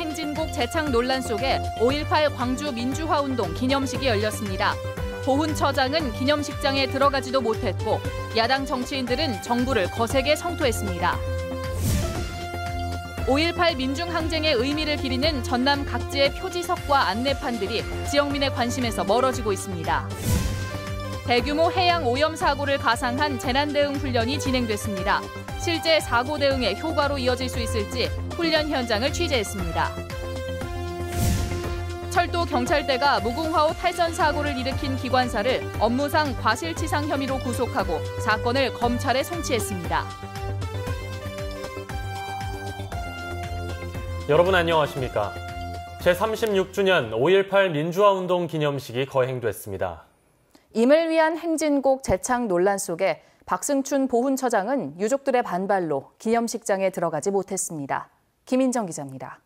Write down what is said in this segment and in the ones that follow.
행진곡 재창 논란 속에 5.18 광주 민주화운동 기념식이 열렸습니다. 보훈처장은 기념식장에 들어가지도 못했고 야당 정치인들은 정부를 거세게 성토했습니다. 5.18 민중항쟁의 의미를 기리는 전남 각지의 표지석과 안내판들이 지역민의 관심에서 멀어지고 있습니다. 대규모 해양 오염 사고를 가상한 재난 대응 훈련이 진행됐습니다. 실제 사고 대응에 효과로 이어질 수 있을지 훈련 현장을 취재했습니다. 철도 경찰대가 무궁화호 탈선 사고를 일으킨 기관사를 업무상 과실치상 혐의로 구속하고 사건을 검찰에 송치했습니다. 여러분 안녕하십니까? 제36주년 5.18 민주화운동 기념식이 거행됐습니다. 임을 위한 행진곡 재창 논란 속에 박승춘 보훈처장은 유족들의 반발로 기념식장에 들어가지 못했습니다. 김인정 기자입니다.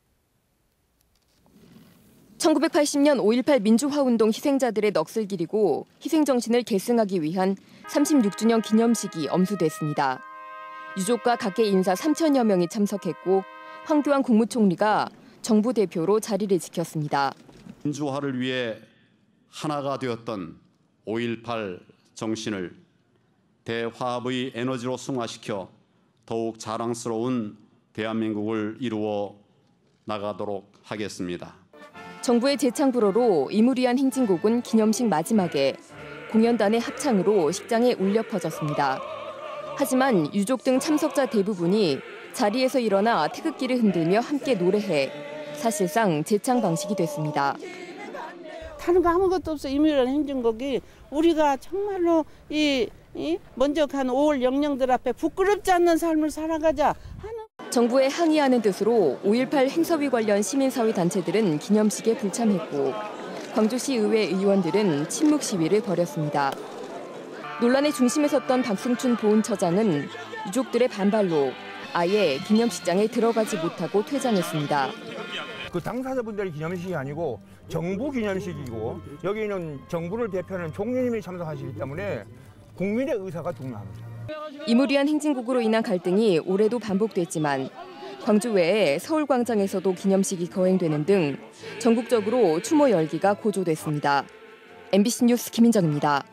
1980년 5.18 민주화운동 희생자들의 넋을 기리고 희생정신을 계승하기 위한 36주년 기념식이 엄수됐습니다. 유족과 각계 인사 3천여 명이 참석했고 황교안 국무총리가 정부 대표로 자리를 지켰습니다. 민주화를 위해 하나가 되었던 5.18 정신을 대화합의 에너지로 승화시켜 더욱 자랑스러운 대한민국을 이루어 나가도록 하겠습니다. 정부의 재창 불허로 임을 위한 행진곡은 기념식 마지막에 공연단의 합창으로 식장에 울려 퍼졌습니다. 하지만 유족 등 참석자 대부분이 자리에서 일어나 태극기를 흔들며 함께 노래해 사실상 재창 방식이 됐습니다. 다른 거 아무것도 없어. 임을 위한 행진곡이 우리가 정말로 먼저 간 5월 영령들 앞에 부끄럽지 않는 삶을 살아가자 하는. 정부에 항의하는 뜻으로 5.18 행사위 관련 시민사회 단체들은 기념식에 불참했고 광주시 의회 의원들은 침묵 시위를 벌였습니다. 논란의 중심에 섰던 박승춘 보훈처장은 유족들의 반발로 아예 기념식장에 들어가지 못하고 퇴장했습니다. 그 당사자분들의 기념식이 아니고 정부 기념식이고 여기는 정부를 대표하는 총리님이 참석하시기 때문에 국민의 의사가 중요합니다. 임을 위한 행진곡으로 인한 갈등이 올해도 반복됐지만 광주 외에 서울광장에서도 기념식이 거행되는 등 전국적으로 추모 열기가 고조됐습니다. MBC 뉴스 김인정입니다.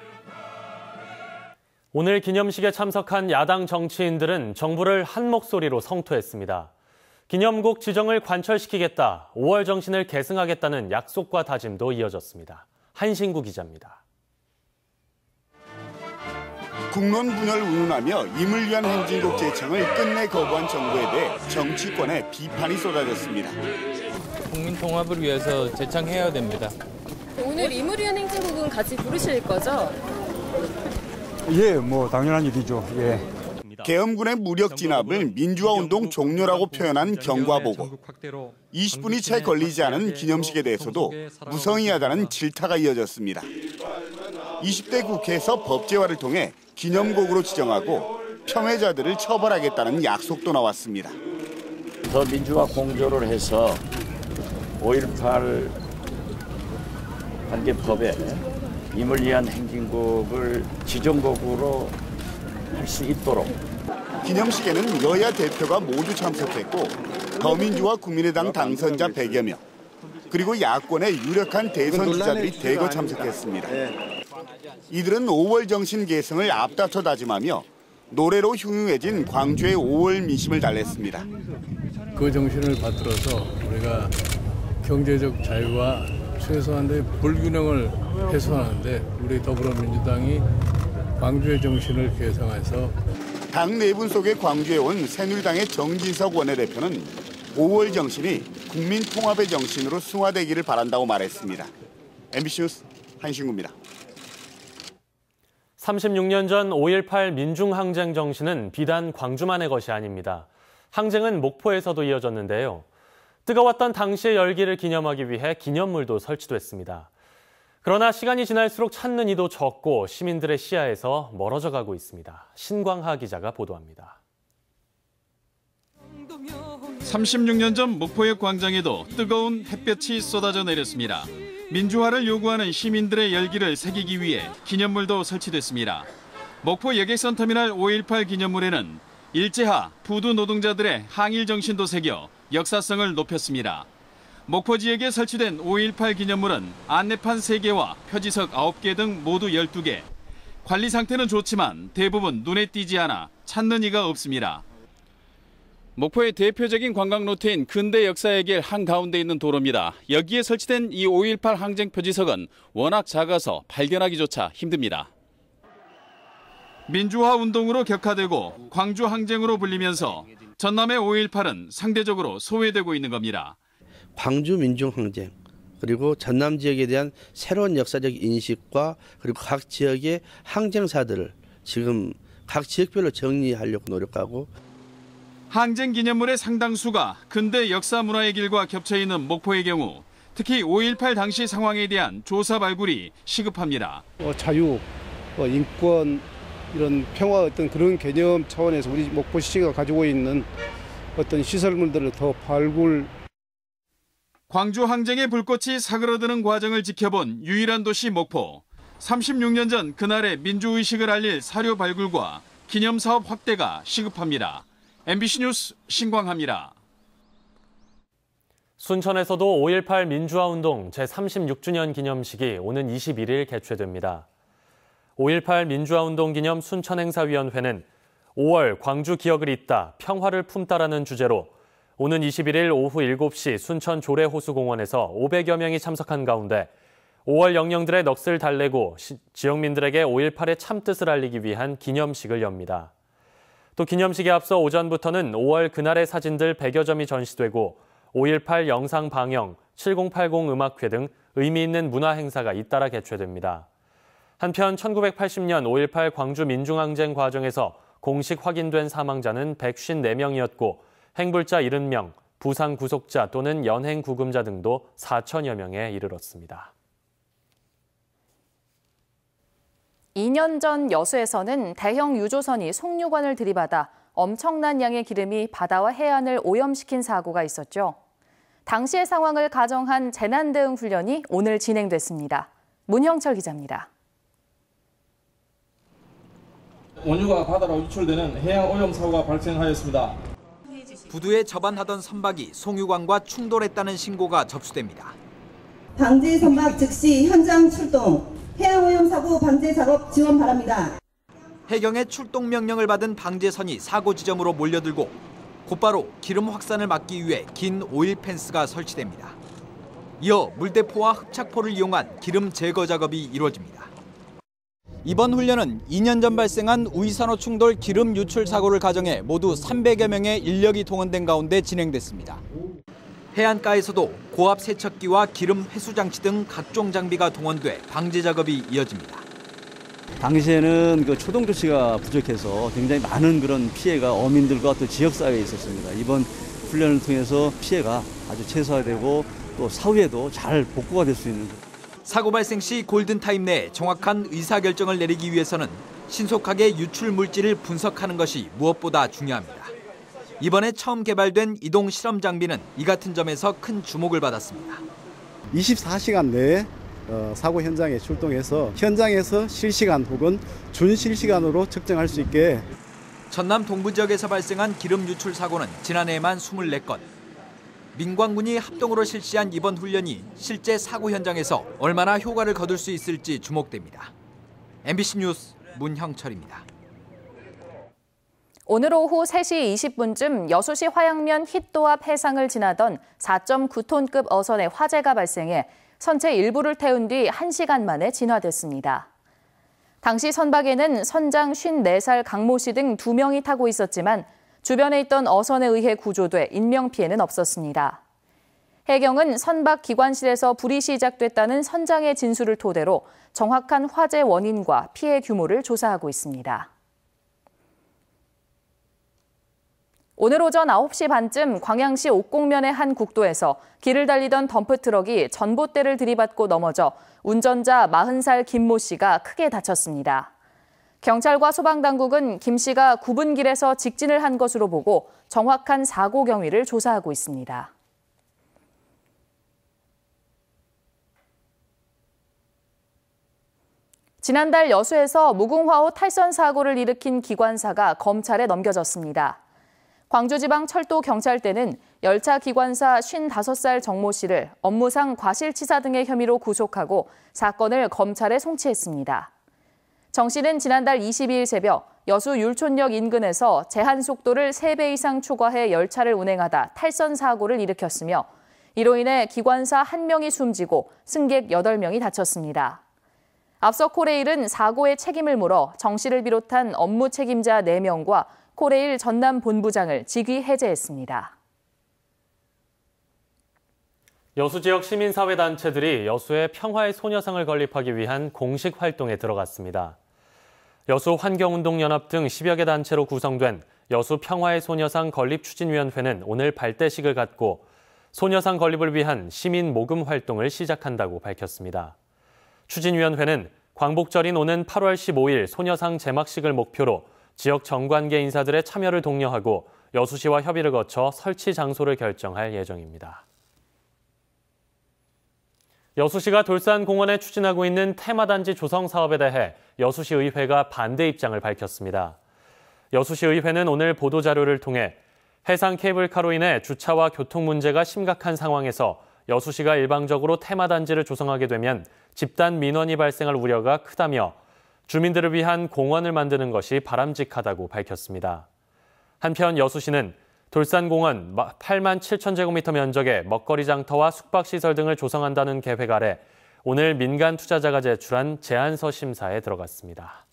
오늘 기념식에 참석한 야당 정치인들은 정부를 한 목소리로 성토했습니다. 기념곡 지정을 관철시키겠다, 5월 정신을 계승하겠다는 약속과 다짐도 이어졌습니다. 한신구 기자입니다. 국론 분열 운운하며 임을 위한 행진곡 제청을 끝내 거부한 정부에 대해 정치권의 비판이 쏟아졌습니다. 국민 통합을 위해서 제청해야 됩니다. 오늘 임을 위한 행진곡은 같이 부르실 거죠? 예, 당연한 일이죠. 예. 계엄군의 무력 진압을 민주화운동 종료라고 표현한 경과보고 20분이 채 걸리지 않은 기념식에 대해서도 무성의하다는 질타가 이어졌습니다. 20대 국회에서 법제화를 통해 기념곡으로 지정하고 평해자들을 처벌하겠다는 약속도 나왔습니다. 더 민주화 공조를 해서 5.18 관계법에 임을 위한 행진곡을 지정곡으로 할 수 있도록. 기념식에는 여야 대표가 모두 참석했고 더민주와 국민의당 당선자 100여 명 그리고 야권의 유력한 대선 주자들이 대거 참석했습니다. 이들은 5월 정신 계승을 앞다퉈 다짐하며 노래로 흉흉해진 광주의 5월 민심을 달랬습니다. 그 정신을 받들어서 우리가 경제적 자유와 최소한의 불균형을 해소하는데 우리 더불어민주당이 광주의 정신을 계승해서 당 내분 속에 광주에 온 새누리당의 정진석 원내대표는 5월 정신이 국민 통합의 정신으로 승화되기를 바란다고 말했습니다. MBC 뉴스 한신구입니다. 36년 전 5.18 민중항쟁 정신은 비단 광주만의 것이 아닙니다. 항쟁은 목포에서도 이어졌는데요. 뜨거웠던 당시의 열기를 기념하기 위해 기념물도 설치됐습니다. 그러나 시간이 지날수록 찾는 이도 적고 시민들의 시야에서 멀어져 가고 있습니다. 신광하 기자가 보도합니다. 36년 전 목포의 광장에도 뜨거운 햇볕이 쏟아져 내렸습니다. 민주화를 요구하는 시민들의 열기를 새기기 위해 기념물도 설치됐습니다. 목포 여객선터미널 5.18 기념물에는 일제하 푸드 노동자들의 항일 정신도 새겨 역사성을 높였습니다. 목포 지역에 설치된 5.18 기념물은 안내판 3개와 표지석 9개 등 모두 12개. 관리 상태는 좋지만 대부분 눈에 띄지 않아 찾는 이가 없습니다. 목포의 대표적인 관광 루트인 근대 역사의 길 한가운데 있는 도로입니다. 여기에 설치된 이 5.18 항쟁 표지석은 워낙 작아서 발견하기조차 힘듭니다. 민주화 운동으로 격화되고 광주 항쟁으로 불리면서 전남의 5.18은 상대적으로 소외되고 있는 겁니다. 광주 민중항쟁 그리고 전남 지역에 대한 새로운 역사적 인식과 그리고 각 지역의 항쟁사들을 지금 각 지역별로 정리하려고 노력하고 항쟁 기념물의 상당수가 근대 역사 문화의 길과 겹쳐 있는 목포의 경우 특히 5.18 당시 상황에 대한 조사 발굴이 시급합니다. 자유, 인권, 이런 평화 어떤 그런 개념 차원에서 우리 목포시가 가지고 있는 어떤 시설물들을 더 발굴. 광주 항쟁의 불꽃이 사그러드는 과정을 지켜본 유일한 도시 목포. 36년 전 그날의 민주의식을 알릴 사료 발굴과 기념사업 확대가 시급합니다. MBC 뉴스 신광하입니다. 순천에서도 5.18 민주화운동 제36주년 기념식이 오는 21일 개최됩니다. 5.18 민주화운동 기념 순천행사위원회는 5월 광주 기억을 잇다 평화를 품다라는 주제로 오는 21일 오후 7시 순천 조례호수공원에서 500여 명이 참석한 가운데 5월 영령들의 넋을 달래고 지역민들에게 5.18의 참뜻을 알리기 위한 기념식을 엽니다. 또 기념식에 앞서 오전부터는 5월 그날의 사진들 100여 점이 전시되고 5.18 영상 방영, 7080 음악회 등 의미 있는 문화 행사가 잇따라 개최됩니다. 한편 1980년 5.18 광주 민중항쟁 과정에서 공식 확인된 사망자는 154명이었고 행불자 70명, 부상 구속자 또는 연행 구금자 등도 4천여 명에 이르렀습니다. 2년 전 여수에서는 대형 유조선이 송유관을 들이받아 엄청난 양의 기름이 바다와 해안을 오염시킨 사고가 있었죠. 당시의 상황을 가정한 재난 대응 훈련이 오늘 진행됐습니다. 문형철 기자입니다. 원유가 바다로 유출되는 해양 오염 사고가 발생하였습니다. 부두에 접안하던 선박이 송유관과 충돌했다는 신고가 접수됩니다. 방제 선박 즉시 현장 출동, 해양오염 사고 방제 작업 지원 바랍니다. 해경의 출동 명령을 받은 방제선이 사고 지점으로 몰려들고 곧바로 기름 확산을 막기 위해 긴 오일 펜스가 설치됩니다. 이어 물대포와 흡착포를 이용한 기름 제거 작업이 이루어집니다. 이번 훈련은 2년 전 발생한 우이산호 충돌 기름 유출 사고를 가정해 모두 300여 명의 인력이 동원된 가운데 진행됐습니다. 해안가에서도 고압 세척기와 기름 회수 장치 등 각종 장비가 동원돼 방제 작업이 이어집니다. 당시에는 그 초동 조치가 부족해서 굉장히 많은 그런 피해가 어민들과 또 지역 사회에 있었습니다. 이번 훈련을 통해서 피해가 아주 최소화되고 또 사후에도 잘 복구가 될 수 있는. 사고 발생 시 골든타임 내에 정확한 의사결정을 내리기 위해서는 신속하게 유출 물질을 분석하는 것이 무엇보다 중요합니다. 이번에 처음 개발된 이동 실험 장비는 이 같은 점에서 큰 주목을 받았습니다. 24시간 내에 사고 현장에 출동해서 현장에서 실시간 혹은 준실시간으로 측정할 수 있게. 전남 동부 지역에서 발생한 기름 유출 사고는 지난해에만 24건. 민관군이 합동으로 실시한 이번 훈련이 실제 사고 현장에서 얼마나 효과를 거둘 수 있을지 주목됩니다. MBC 뉴스 문형철입니다. 오늘 오후 3시 20분쯤 여수시 화양면 hit도 앞 해상을 지나던 4.9톤급 어선에 화재가 발생해 선체 일부를 태운 뒤 1시간 만에 진화됐습니다. 당시 선박에는 선장 54살 강모 씨 등 2명이 타고 있었지만 주변에 있던 어선에 의해 구조돼 인명피해는 없었습니다. 해경은 선박 기관실에서 불이 시작됐다는 선장의 진술을 토대로 정확한 화재 원인과 피해 규모를 조사하고 있습니다. 오늘 오전 9시 반쯤 광양시 옥곡면의 한 국도에서 길을 달리던 덤프트럭이 전봇대를 들이받고 넘어져 운전자 40살 김모 씨가 크게 다쳤습니다. 경찰과 소방당국은 김 씨가 굽은 길에서 직진을 한 것으로 보고 정확한 사고 경위를 조사하고 있습니다. 지난달 여수에서 무궁화호 탈선 사고를 일으킨 기관사가 검찰에 넘겨졌습니다. 광주지방철도경찰대는 열차 기관사 55살 정모 씨를 업무상 과실치사 등의 혐의로 구속하고 사건을 검찰에 송치했습니다. 정 씨는 지난달 22일 새벽 여수 율촌역 인근에서 제한 속도를 3배 이상 초과해 열차를 운행하다 탈선 사고를 일으켰으며 이로 인해 기관사 1명이 숨지고 승객 8명이 다쳤습니다. 앞서 코레일은 사고의 책임을 물어 정 씨를 비롯한 업무 책임자 4명과 코레일 전남 본부장을 직위 해제했습니다. 여수 지역 시민사회단체들이 여수의 평화의 소녀상을 건립하기 위한 공식 활동에 들어갔습니다. 여수 환경운동연합 등 10여 개 단체로 구성된 여수 평화의 소녀상 건립추진위원회는 오늘 발대식을 갖고 소녀상 건립을 위한 시민 모금 활동을 시작한다고 밝혔습니다. 추진위원회는 광복절인 오는 8월 15일 소녀상 제막식을 목표로 지역 정관계 인사들의 참여를 독려하고 여수시와 협의를 거쳐 설치 장소를 결정할 예정입니다. 여수시가 돌산공원에 추진하고 있는 테마단지 조성 사업에 대해 여수시 의회가 반대 입장을 밝혔습니다. 여수시 의회는 오늘 보도자료를 통해 해상 케이블카로 인해 주차와 교통 문제가 심각한 상황에서 여수시가 일방적으로 테마단지를 조성하게 되면 집단 민원이 발생할 우려가 크다며 주민들을 위한 공원을 만드는 것이 바람직하다고 밝혔습니다. 한편 여수시는 돌산공원 8만 7천 제곱미터 면적의 먹거리 장터와 숙박시설 등을 조성한다는 계획 아래 오늘 민간 투자자가 제출한 제안서 심사에 들어갔습니다.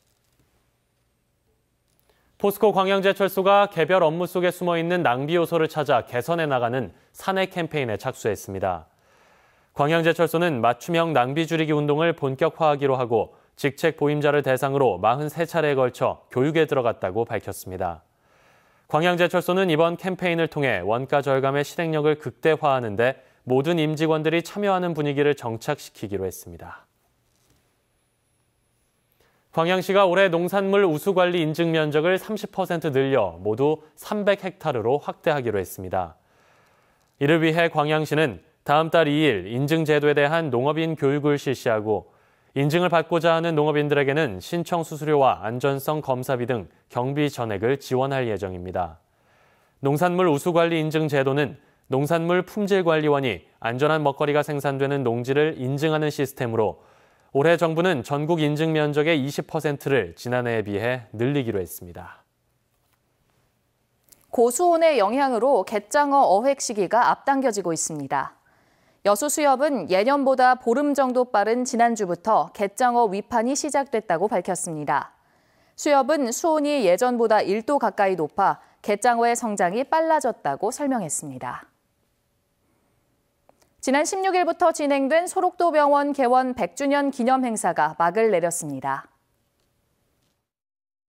포스코 광양제철소가 개별 업무 속에 숨어있는 낭비 요소를 찾아 개선해 나가는 사내 캠페인에 착수했습니다. 광양제철소는 맞춤형 낭비 줄이기 운동을 본격화하기로 하고 직책 보임자를 대상으로 43차례에 걸쳐 교육에 들어갔다고 밝혔습니다. 광양제철소는 이번 캠페인을 통해 원가 절감의 실행력을 극대화하는 데 모든 임직원들이 참여하는 분위기를 정착시키기로 했습니다. 광양시가 올해 농산물 우수관리 인증 면적을 30% 늘려 모두 300헥타르로 확대하기로 했습니다. 이를 위해 광양시는 다음 달 2일 인증 제도에 대한 농업인 교육을 실시하고 인증을 받고자 하는 농업인들에게는 신청 수수료와 안전성 검사비 등 경비 전액을 지원할 예정입니다. 농산물 우수관리 인증 제도는 농산물 품질관리원이 안전한 먹거리가 생산되는 농지를 인증하는 시스템으로 올해 정부는 전국 인증 면적의 20%를 지난해에 비해 늘리기로 했습니다. 고수온의 영향으로 갯장어 어획 시기가 앞당겨지고 있습니다. 여수수협은 예년보다 보름 정도 빠른 지난주부터 갯장어 위판이 시작됐다고 밝혔습니다. 수협은 수온이 예전보다 1도 가까이 높아 갯장어의 성장이 빨라졌다고 설명했습니다. 지난 16일부터 진행된 소록도병원 개원 100주년 기념 행사가 막을 내렸습니다.